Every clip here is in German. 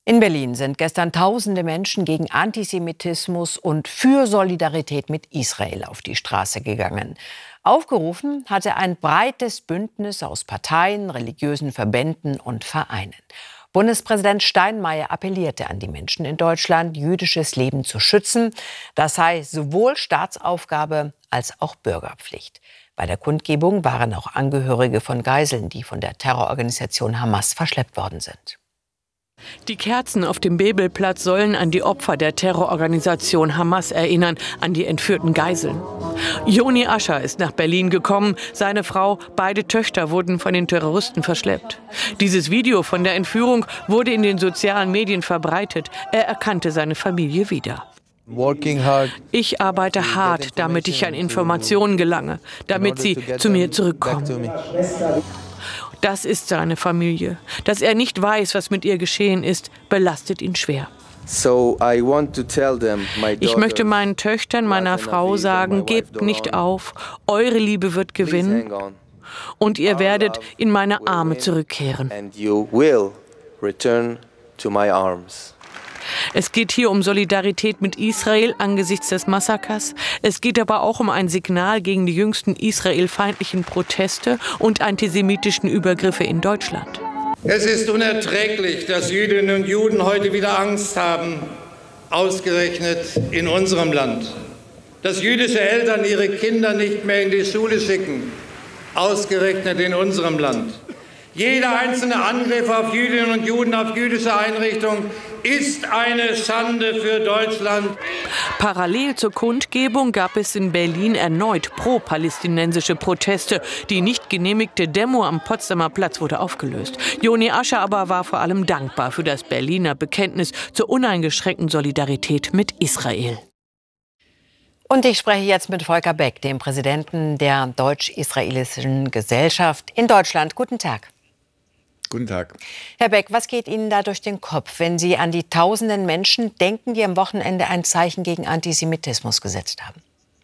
In Berlin sind gestern tausende Menschen gegen Antisemitismus und für Solidarität mit Israel auf die Straße gegangen. Aufgerufen hatte ein breites Bündnis aus Parteien, religiösen Verbänden und Vereinen. Bundespräsident Steinmeier appellierte an die Menschen in Deutschland, jüdisches Leben zu schützen. Das sei sowohl Staatsaufgabe als auch Bürgerpflicht. Bei der Kundgebung waren auch Angehörige von Geiseln, die von der Terrororganisation Hamas verschleppt worden sind. Die Kerzen auf dem Bebelplatz sollen an die Opfer der Terrororganisation Hamas erinnern, an die entführten Geiseln. Yoni Ascher ist nach Berlin gekommen. Seine Frau, beide Töchter wurden von den Terroristen verschleppt. Dieses Video von der Entführung wurde in den sozialen Medien verbreitet. Er erkannte seine Familie wieder. Ich arbeite hart, damit ich an Informationen gelange, damit sie zu mir zurückkommen. Das ist seine Familie. Dass er nicht weiß, was mit ihr geschehen ist, belastet ihn schwer. Ich möchte meinen Töchtern, meiner Frau sagen, gebt nicht auf, eure Liebe wird gewinnen und ihr werdet in meine Arme zurückkehren. Es geht hier um Solidarität mit Israel angesichts des Massakers. Es geht aber auch um ein Signal gegen die jüngsten israelfeindlichen Proteste und antisemitischen Übergriffe in Deutschland. Es ist unerträglich, dass Jüdinnen und Juden heute wieder Angst haben, ausgerechnet in unserem Land. Dass jüdische Eltern ihre Kinder nicht mehr in die Schule schicken, ausgerechnet in unserem Land. Jeder einzelne Angriff auf Jüdinnen und Juden, auf jüdische Einrichtungen ist eine Schande für Deutschland. Parallel zur Kundgebung gab es in Berlin erneut pro-palästinensische Proteste. Die nicht genehmigte Demo am Potsdamer Platz wurde aufgelöst. Yoni Ascher aber war vor allem dankbar für das Berliner Bekenntnis zur uneingeschränkten Solidarität mit Israel. Und ich spreche jetzt mit Volker Beck, dem Präsidenten der Deutsch-Israelischen Gesellschaft in Deutschland. Guten Tag. Guten Tag. Herr Beck, was geht Ihnen da durch den Kopf, wenn Sie an die tausenden Menschen denken, die am Wochenende ein Zeichen gegen Antisemitismus gesetzt haben?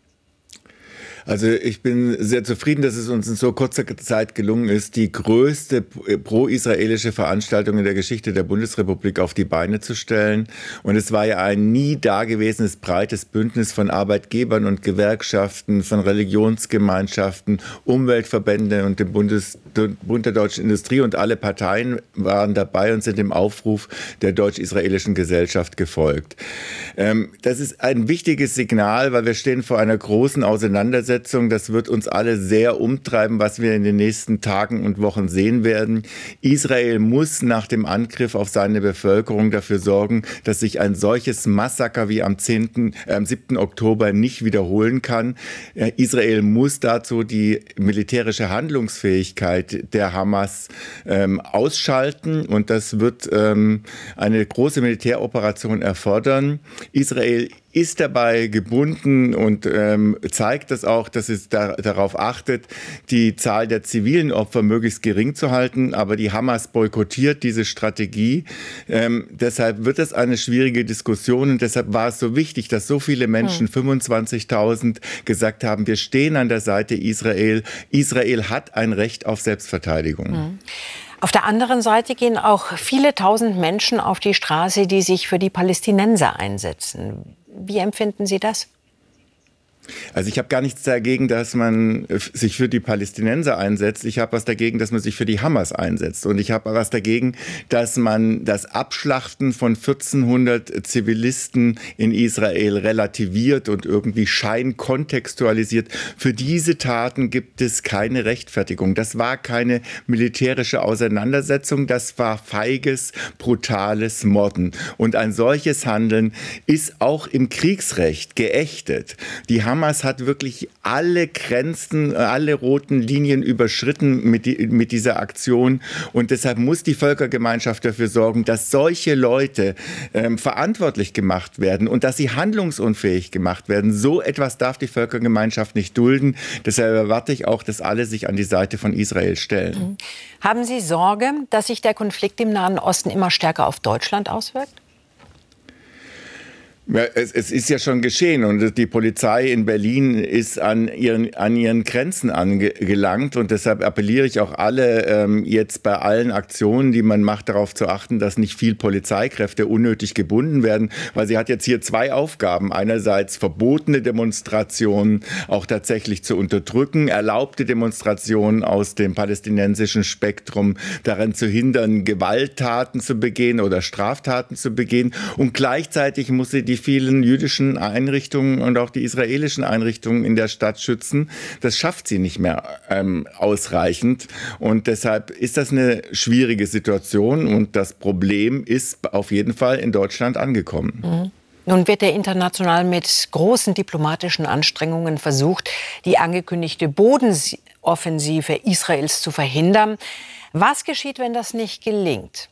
Also ich bin sehr zufrieden, dass es uns in so kurzer Zeit gelungen ist, die größte pro-israelische Veranstaltung in der Geschichte der Bundesrepublik auf die Beine zu stellen. Und es war ja ein nie dagewesenes breites Bündnis von Arbeitgebern und Gewerkschaften, von Religionsgemeinschaften, Umweltverbände und dem Bund der deutschen Industrie. Und alle Parteien waren dabei und sind dem Aufruf der Deutsch-Israelischen Gesellschaft gefolgt. Das ist ein wichtiges Signal, weil wir stehen vor einer großen Auseinandersetzung. Das wird uns alle sehr umtreiben, was wir in den nächsten Tagen und Wochen sehen werden. Israel muss nach dem Angriff auf seine Bevölkerung dafür sorgen, dass sich ein solches Massaker wie am 7. Oktober nicht wiederholen kann. Israel muss dazu die militärische Handlungsfähigkeit der Hamas ausschalten und das wird eine große Militäroperation erfordern. Israel ist dabei gebunden und zeigt das auch, dass es darauf achtet, die Zahl der zivilen Opfer möglichst gering zu halten. Aber die Hamas boykottiert diese Strategie. Deshalb wird es eine schwierige Diskussion und deshalb war es so wichtig, dass so viele Menschen, 25.000, gesagt haben, wir stehen an der Seite Israel. Israel hat ein Recht auf Selbstverteidigung. Auf der anderen Seite gehen auch viele tausend Menschen auf die Straße, die sich für die Palästinenser einsetzen. Wie empfinden Sie das? Also ich habe gar nichts dagegen, dass man sich für die Palästinenser einsetzt. Ich habe was dagegen, dass man sich für die Hamas einsetzt. Und ich habe was dagegen, dass man das Abschlachten von 1400 Zivilisten in Israel relativiert und irgendwie scheinkontextualisiert. Für diese Taten gibt es keine Rechtfertigung. Das war keine militärische Auseinandersetzung. Das war feiges, brutales Morden. Und ein solches Handeln ist auch im Kriegsrecht geächtet. Die Hamas hat wirklich alle Grenzen, alle roten Linien überschritten mit dieser Aktion. Und deshalb muss die Völkergemeinschaft dafür sorgen, dass solche Leute verantwortlich gemacht werden und dass sie handlungsunfähig gemacht werden. So etwas darf die Völkergemeinschaft nicht dulden. Deshalb erwarte ich auch, dass alle sich an die Seite von Israel stellen. Haben Sie Sorge, dass sich der Konflikt im Nahen Osten immer stärker auf Deutschland auswirkt? Ja, es ist ja schon geschehen und die Polizei in Berlin ist an ihren Grenzen angelangt und deshalb appelliere ich auch alle, jetzt bei allen Aktionen, die man macht, darauf zu achten, dass nicht viel Polizeikräfte unnötig gebunden werden, weil sie hat jetzt hier zwei Aufgaben. Einerseits verbotene Demonstrationen auch tatsächlich zu unterdrücken, erlaubte Demonstrationen aus dem palästinensischen Spektrum daran zu hindern, Gewalttaten zu begehen oder Straftaten zu begehen und gleichzeitig muss sie die vielen jüdischen Einrichtungen und auch die israelischen Einrichtungen in der Stadt schützen. Das schafft sie nicht mehr ausreichend. Und deshalb ist das eine schwierige Situation. Und das Problem ist auf jeden Fall in Deutschland angekommen. Mhm. Nun wird er international mit großen diplomatischen Anstrengungen versucht, die angekündigte Bodenoffensive Israels zu verhindern. Was geschieht, wenn das nicht gelingt?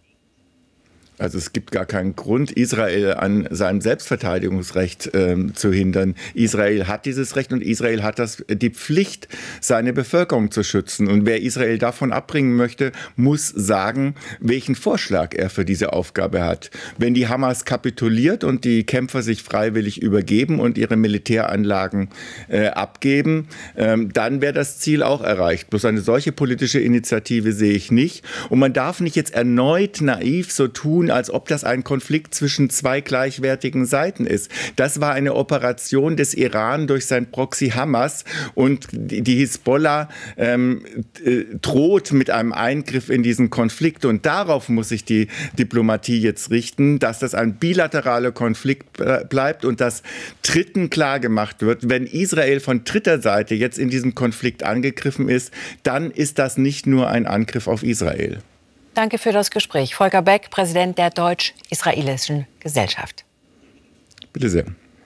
Also es gibt gar keinen Grund, Israel an seinem Selbstverteidigungsrecht zu hindern. Israel hat dieses Recht und Israel hat die Pflicht, seine Bevölkerung zu schützen. Und wer Israel davon abbringen möchte, muss sagen, welchen Vorschlag er für diese Aufgabe hat. Wenn die Hamas kapituliert und die Kämpfer sich freiwillig übergeben und ihre Militäranlagen abgeben, dann wäre das Ziel auch erreicht. Bloß eine solche politische Initiative sehe ich nicht. Und man darf nicht jetzt erneut naiv so tun, als ob das ein Konflikt zwischen zwei gleichwertigen Seiten ist. Das war eine Operation des Iran durch sein Proxy Hamas und die Hisbollah droht mit einem Eingriff in diesen Konflikt und darauf muss sich die Diplomatie jetzt richten, dass das ein bilateraler Konflikt bleibt und dass Dritten klargemacht wird, wenn Israel von dritter Seite jetzt in diesem Konflikt angegriffen ist, dann ist das nicht nur ein Angriff auf Israel. Danke für das Gespräch. Volker Beck, Präsident der Deutsch-Israelischen Gesellschaft. Bitte sehr.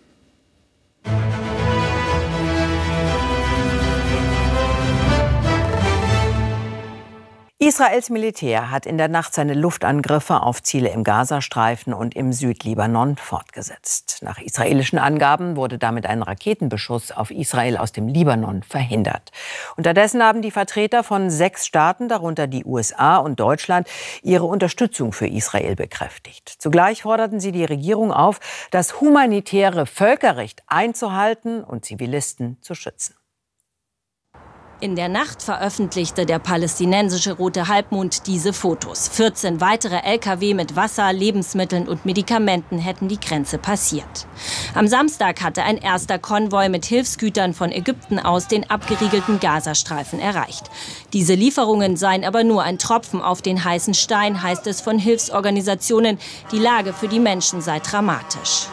Israels Militär hat in der Nacht seine Luftangriffe auf Ziele im Gazastreifen und im Südlibanon fortgesetzt. Nach israelischen Angaben wurde damit ein Raketenbeschuss auf Israel aus dem Libanon verhindert. Unterdessen haben die Vertreter von 6 Staaten, darunter die USA und Deutschland, ihre Unterstützung für Israel bekräftigt. Zugleich forderten sie die Regierung auf, das humanitäre Völkerrecht einzuhalten und Zivilisten zu schützen. In der Nacht veröffentlichte der palästinensische Rote Halbmond diese Fotos. 14 weitere Lkw mit Wasser, Lebensmitteln und Medikamenten hätten die Grenze passiert. Am Samstag hatte ein erster Konvoi mit Hilfsgütern von Ägypten aus den abgeriegelten Gazastreifen erreicht. Diese Lieferungen seien aber nur ein Tropfen auf den heißen Stein, heißt es von Hilfsorganisationen. Die Lage für die Menschen sei dramatisch.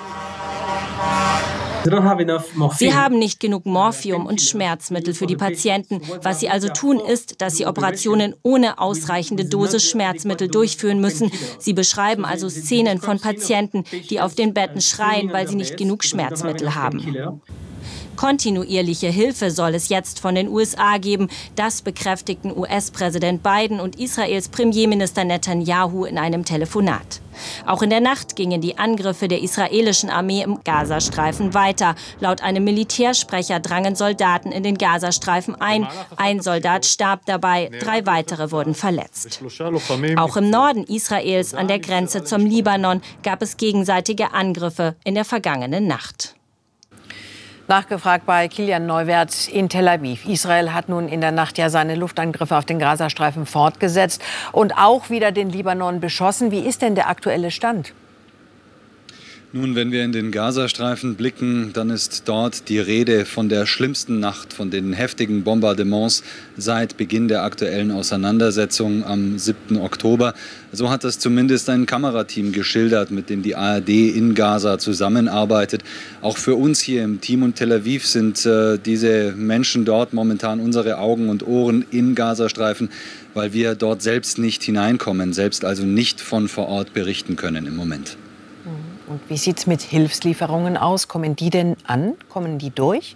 Sie haben nicht genug Morphium und Schmerzmittel für die Patienten. Was sie also tun, ist, dass sie Operationen ohne ausreichende Dosis Schmerzmittel durchführen müssen. Sie beschreiben also Szenen von Patienten, die auf den Betten schreien, weil sie nicht genug Schmerzmittel haben. Kontinuierliche Hilfe soll es jetzt von den USA geben. Das bekräftigten US-Präsident Biden und Israels Premierminister Netanyahu in einem Telefonat. Auch in der Nacht gingen die Angriffe der israelischen Armee im Gazastreifen weiter. Laut einem Militärsprecher drangen Soldaten in den Gazastreifen ein. Ein Soldat starb dabei, 3 weitere wurden verletzt. Auch im Norden Israels an der Grenze zum Libanon gab es gegenseitige Angriffe in der vergangenen Nacht. Nachgefragt bei Kilian Neuwert in Tel Aviv. Israel hat nun in der Nacht ja seine Luftangriffe auf den Gazastreifen fortgesetzt und auch wieder den Libanon beschossen. Wie ist denn der aktuelle Stand? Nun, wenn wir in den Gazastreifen blicken, dann ist dort die Rede von der schlimmsten Nacht, von den heftigen Bombardements seit Beginn der aktuellen Auseinandersetzung am 7. Oktober. So hat das zumindest ein Kamerateam geschildert, mit dem die ARD in Gaza zusammenarbeitet. Auch für uns hier im Team und Tel Aviv sind diese Menschen dort momentan unsere Augen und Ohren im Gazastreifen, weil wir dort selbst nicht hineinkommen, selbst also nicht von vor Ort berichten können im Moment. Und wie sieht es mit Hilfslieferungen aus? Kommen die denn an? Kommen die durch?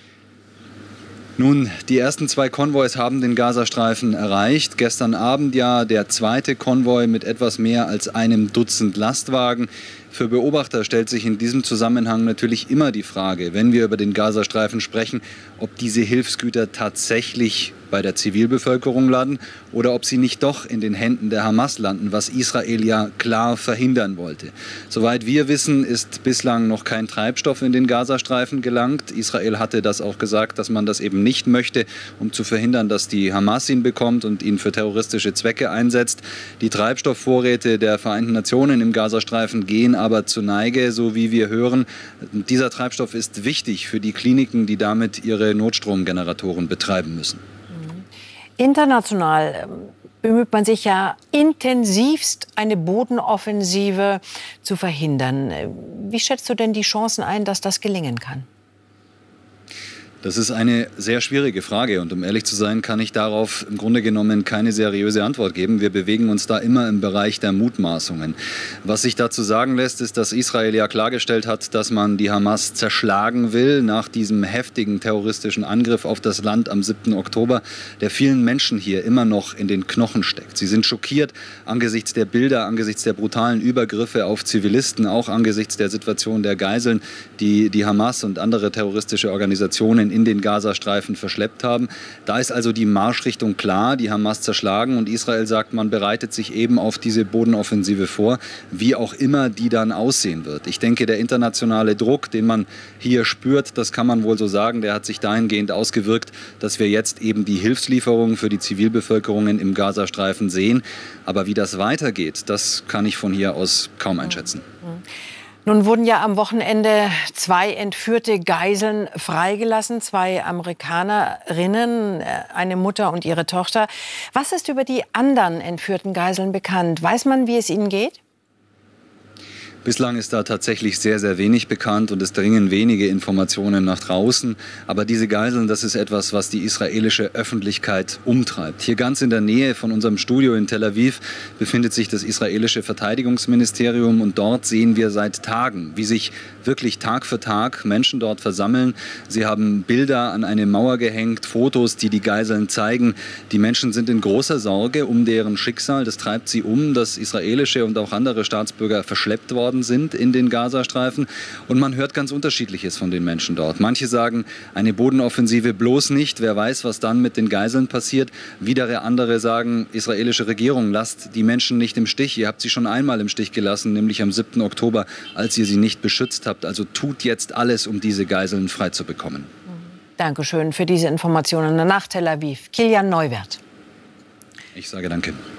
Nun, die ersten 2 Konvois haben den Gazastreifen erreicht. Gestern Abend ja der zweite Konvoi mit etwas mehr als einem Dutzend Lastwagen. Für Beobachter stellt sich in diesem Zusammenhang natürlich immer die Frage, wenn wir über den Gazastreifen sprechen, ob diese Hilfsgüter tatsächlich bei der Zivilbevölkerung landen oder ob sie nicht doch in den Händen der Hamas landen, was Israel ja klar verhindern wollte. Soweit wir wissen, ist bislang noch kein Treibstoff in den Gazastreifen gelangt. Israel hatte das auch gesagt, dass man das eben nicht möchte, um zu verhindern, dass die Hamas ihn bekommt und ihn für terroristische Zwecke einsetzt. Die Treibstoffvorräte der Vereinten Nationen im Gazastreifen gehen aber zur Neige, so wie wir hören. Dieser Treibstoff ist wichtig für die Kliniken, die damit ihre Notstromgeneratoren betreiben müssen. International bemüht man sich ja intensivst, eine Bodenoffensive zu verhindern. Wie schätzt du denn die Chancen ein, dass das gelingen kann? Das ist eine sehr schwierige Frage und um ehrlich zu sein, kann ich darauf im Grunde genommen keine seriöse Antwort geben. Wir bewegen uns da immer im Bereich der Mutmaßungen. Was sich dazu sagen lässt, ist, dass Israel ja klargestellt hat, dass man die Hamas zerschlagen will nach diesem heftigen terroristischen Angriff auf das Land am 7. Oktober, der vielen Menschen hier immer noch in den Knochen steckt. Sie sind schockiert angesichts der Bilder, angesichts der brutalen Übergriffe auf Zivilisten, auch angesichts der Situation der Geiseln, die die Hamas und andere terroristische Organisationen in den Gazastreifen verschleppt haben. Da ist also die Marschrichtung klar, die Hamas zerschlagen und Israel sagt, man bereitet sich eben auf diese Bodenoffensive vor, wie auch immer die dann aussehen wird. Ich denke, der internationale Druck, den man hier spürt, das kann man wohl so sagen, der hat sich dahingehend ausgewirkt, dass wir jetzt eben die Hilfslieferungen für die Zivilbevölkerungen im Gazastreifen sehen. Aber wie das weitergeht, das kann ich von hier aus kaum einschätzen. Nun wurden ja am Wochenende 2 entführte Geiseln freigelassen, 2 Amerikanerinnen, eine Mutter und ihre Tochter. Was ist über die anderen entführten Geiseln bekannt? Weiß man, wie es ihnen geht? Bislang ist da tatsächlich sehr, sehr wenig bekannt und es dringen wenige Informationen nach draußen. Aber diese Geiseln, das ist etwas, was die israelische Öffentlichkeit umtreibt. Hier ganz in der Nähe von unserem Studio in Tel Aviv befindet sich das israelische Verteidigungsministerium und dort sehen wir seit Tagen, wie sich wirklich Tag für Tag Menschen dort versammeln. Sie haben Bilder an eine Mauer gehängt, Fotos, die die Geiseln zeigen. Die Menschen sind in großer Sorge um deren Schicksal. Das treibt sie um, dass israelische und auch andere Staatsbürger verschleppt worden sind in den Gazastreifen. Und man hört ganz Unterschiedliches von den Menschen dort. Manche sagen, eine Bodenoffensive bloß nicht. Wer weiß, was dann mit den Geiseln passiert. Wiederum andere sagen, israelische Regierung, lasst die Menschen nicht im Stich. Ihr habt sie schon einmal im Stich gelassen, nämlich am 7. Oktober, als ihr sie nicht beschützt habt. Also tut jetzt alles, um diese Geiseln freizubekommen. Dankeschön für diese Informationen nach Tel Aviv. Kilian Neuwirth. Ich sage danke.